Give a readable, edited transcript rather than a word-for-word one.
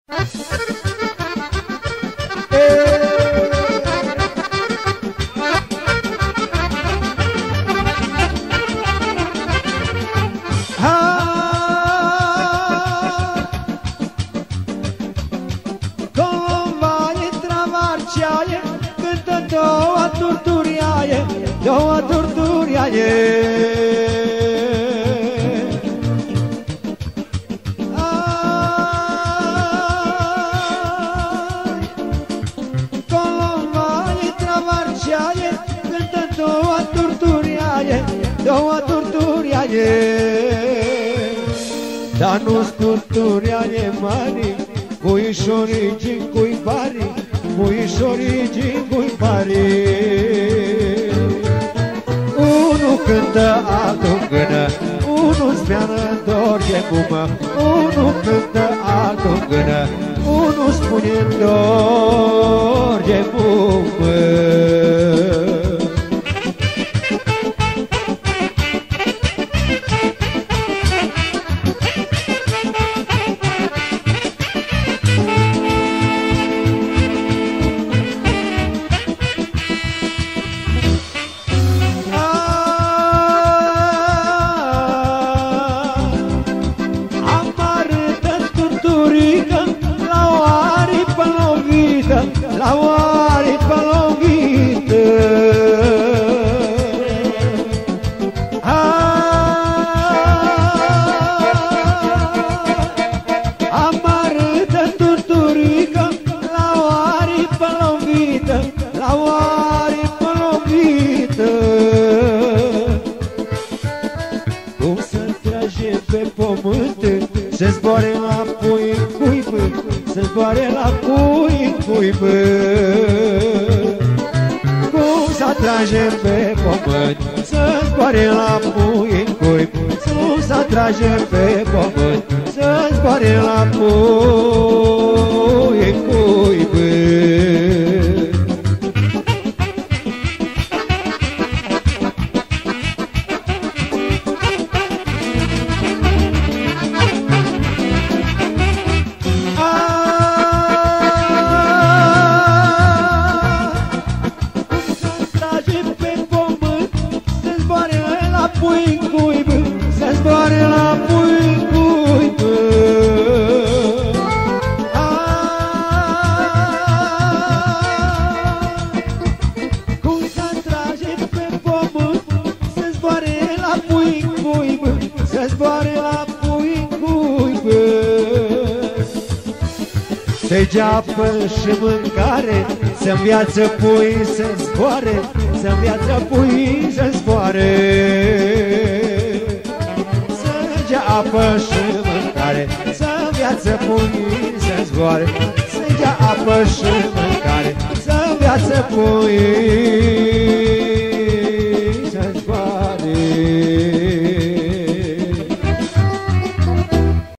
Două turturi aie. Colombane travarciaie, cântă două turturi aie, două turturi aie. Dar nu-s turturi aie mari, puișorii cui pari, puișorii cui pari. Unul cântă, altul gână, unul speană dor de gumă, unul cântă, altul gână, unul spune dor de gumă. La oaripă lovită, amarâtă turturică, la oaripă lovită, la oaripă lovită. Cum să trage pe pământ, se zboare la pui, se zboare la pui, bă. Cum să trage pe pământ, să zboare la pui, cum să trage pe pământ, să zboare la pui, bă. Să zboare la pui, bă. Cum să trage pe pământ, să zboare la pui, bă. Să zboare la pui, bă. Degeaba și mâncare, să-mi viață pui, să zboare, să-mi viață pui, să zboare. Apă și mâncare, să-mi viață pui, să zboare, să-mi dea apă și mâncare, să-mi viață pui.